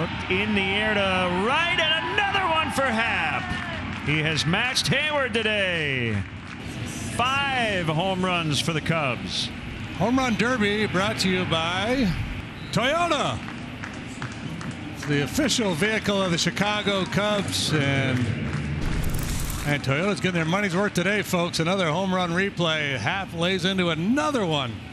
Hooked in the air to right, and another one for Happ. He has matched Hayward today. 5 home runs for the Cubs. Home Run Derby brought to you by Toyota. It's the official vehicle of the Chicago Cubs, and Toyota's getting their money's worth today, folks. Another home run replay. Happ lays into another one.